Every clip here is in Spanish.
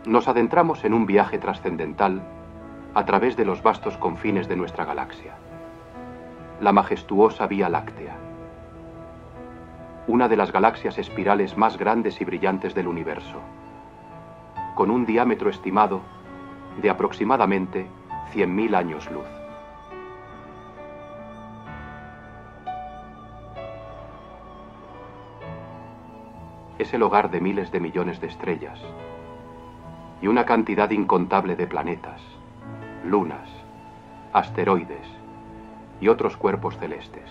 Nos adentramos en un viaje trascendental a través de los vastos confines de nuestra galaxia. La majestuosa Vía Láctea, una de las galaxias espirales más grandes y brillantes del universo, con un diámetro estimado de aproximadamente 100.000 años luz. Es el hogar de miles de millones de estrellas y una cantidad incontable de planetas, lunas, asteroides y otros cuerpos celestes.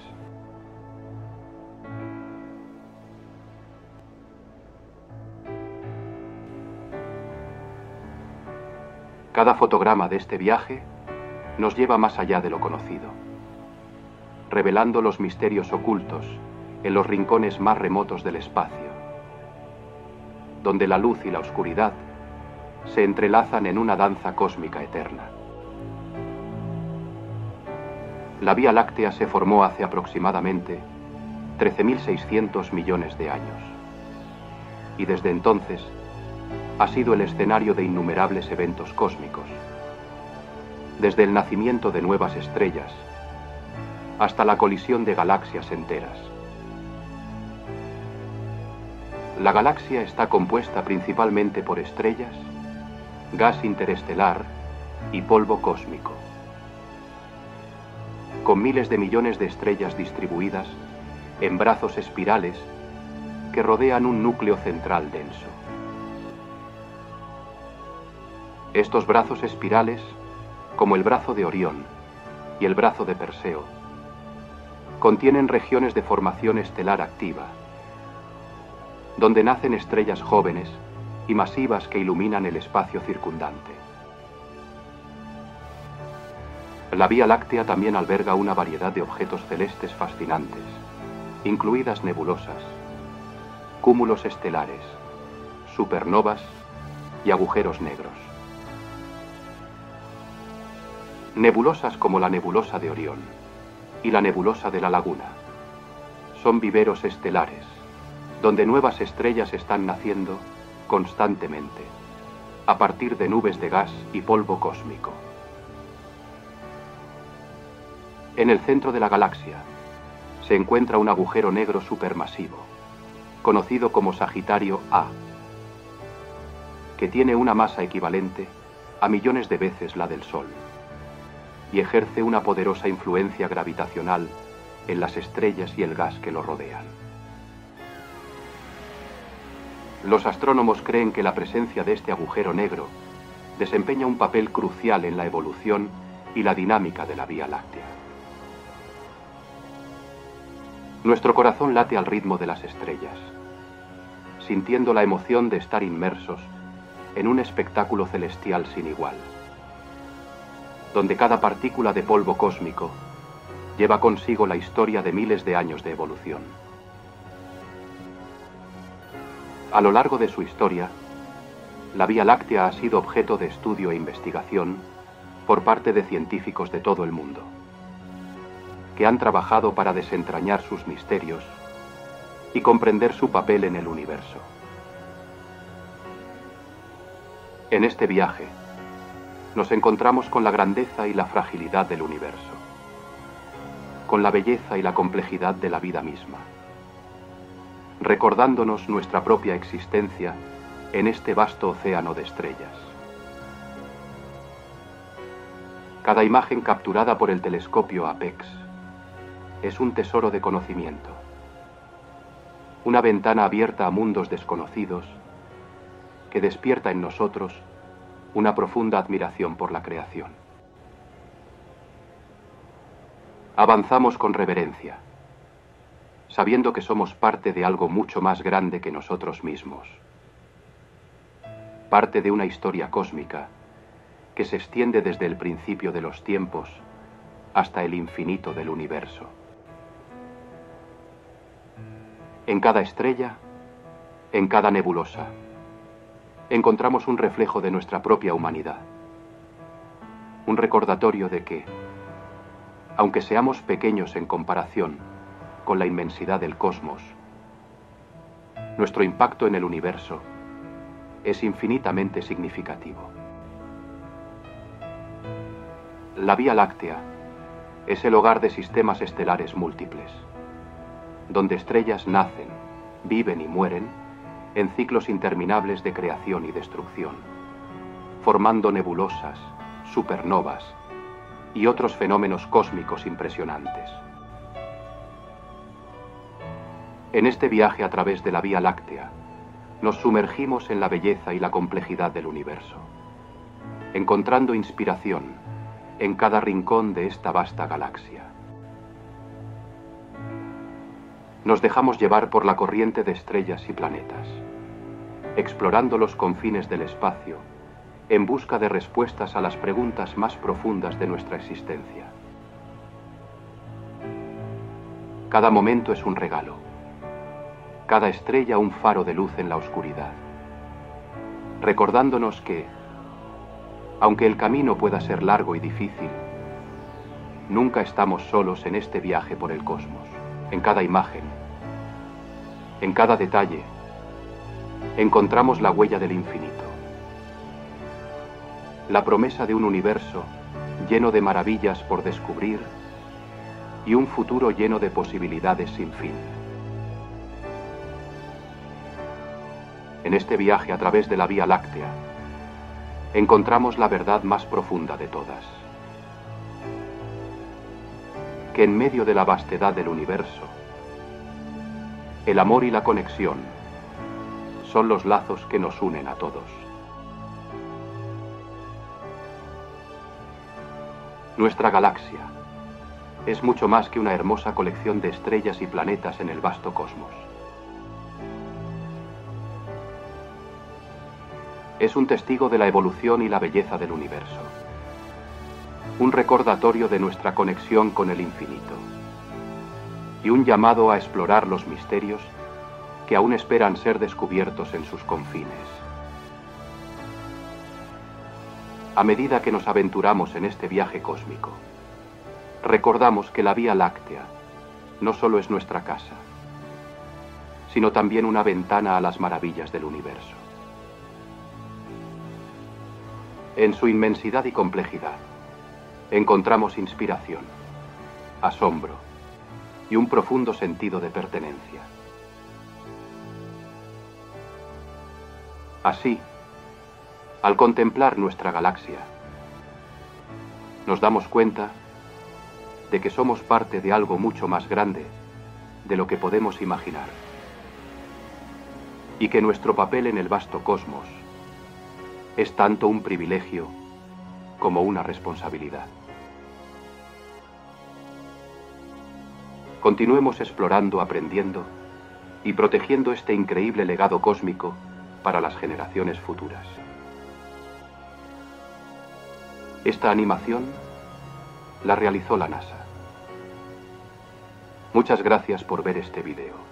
Cada fotograma de este viaje nos lleva más allá de lo conocido, revelando los misterios ocultos en los rincones más remotos del espacio, donde la luz y la oscuridad se entrelazan en una danza cósmica eterna. La Vía Láctea se formó hace aproximadamente 13.600 millones de años, y desde entonces ha sido el escenario de innumerables eventos cósmicos, desde el nacimiento de nuevas estrellas hasta la colisión de galaxias enteras. La galaxia está compuesta principalmente por estrellas, gas interestelar y polvo cósmico, con miles de millones de estrellas distribuidas en brazos espirales que rodean un núcleo central denso. Estos brazos espirales, como el brazo de Orión y el brazo de Perseo, contienen regiones de formación estelar activa, donde nacen estrellas jóvenes y masivas que iluminan el espacio circundante. La Vía Láctea también alberga una variedad de objetos celestes fascinantes, incluidas nebulosas, cúmulos estelares, supernovas y agujeros negros. Nebulosas como la nebulosa de Orión y la nebulosa de la Laguna son viveros estelares, donde nuevas estrellas están naciendo constantemente, a partir de nubes de gas y polvo cósmico. En el centro de la galaxia se encuentra un agujero negro supermasivo, conocido como Sagitario A, que tiene una masa equivalente a millones de veces la del Sol y ejerce una poderosa influencia gravitacional en las estrellas y el gas que lo rodean. Los astrónomos creen que la presencia de este agujero negro desempeña un papel crucial en la evolución y la dinámica de la Vía Láctea. Nuestro corazón late al ritmo de las estrellas, sintiendo la emoción de estar inmersos en un espectáculo celestial sin igual, donde cada partícula de polvo cósmico lleva consigo la historia de miles de años de evolución. A lo largo de su historia, la Vía Láctea ha sido objeto de estudio e investigación por parte de científicos de todo el mundo, que han trabajado para desentrañar sus misterios y comprender su papel en el universo. En este viaje, nos encontramos con la grandeza y la fragilidad del universo, con la belleza y la complejidad de la vida misma, recordándonos nuestra propia existencia en este vasto océano de estrellas. Cada imagen capturada por el telescopio Apex es un tesoro de conocimiento, una ventana abierta a mundos desconocidos que despierta en nosotros una profunda admiración por la creación. Avanzamos con reverencia, sabiendo que somos parte de algo mucho más grande que nosotros mismos, parte de una historia cósmica que se extiende desde el principio de los tiempos hasta el infinito del universo. En cada estrella, en cada nebulosa, encontramos un reflejo de nuestra propia humanidad, un recordatorio de que, aunque seamos pequeños en comparación con la inmensidad del cosmos, nuestro impacto en el universo es infinitamente significativo. La Vía Láctea es el hogar de sistemas estelares múltiples, donde estrellas nacen, viven y mueren en ciclos interminables de creación y destrucción, formando nebulosas, supernovas y otros fenómenos cósmicos impresionantes. En este viaje a través de la Vía Láctea, nos sumergimos en la belleza y la complejidad del universo, encontrando inspiración en cada rincón de esta vasta galaxia. Nos dejamos llevar por la corriente de estrellas y planetas, explorando los confines del espacio en busca de respuestas a las preguntas más profundas de nuestra existencia. Cada momento es un regalo, cada estrella un faro de luz en la oscuridad, recordándonos que, aunque el camino pueda ser largo y difícil, nunca estamos solos en este viaje por el cosmos. En cada imagen, en cada detalle, encontramos la huella del infinito, la promesa de un universo lleno de maravillas por descubrir y un futuro lleno de posibilidades sin fin. En este viaje a través de la Vía Láctea, encontramos la verdad más profunda de todas, que en medio de la vastedad del universo, el amor y la conexión son los lazos que nos unen a todos. Nuestra galaxia es mucho más que una hermosa colección de estrellas y planetas en el vasto cosmos. Es un testigo de la evolución y la belleza del universo, un recordatorio de nuestra conexión con el infinito y un llamado a explorar los misterios que aún esperan ser descubiertos en sus confines. A medida que nos aventuramos en este viaje cósmico, recordamos que la Vía Láctea no solo es nuestra casa, sino también una ventana a las maravillas del universo. En su inmensidad y complejidad, encontramos inspiración, asombro y un profundo sentido de pertenencia. Así, al contemplar nuestra galaxia, nos damos cuenta de que somos parte de algo mucho más grande de lo que podemos imaginar, y que nuestro papel en el vasto cosmos es tanto un privilegio como una responsabilidad. Continuemos explorando, aprendiendo y protegiendo este increíble legado cósmico para las generaciones futuras. Esta animación la realizó la NASA. Muchas gracias por ver este video.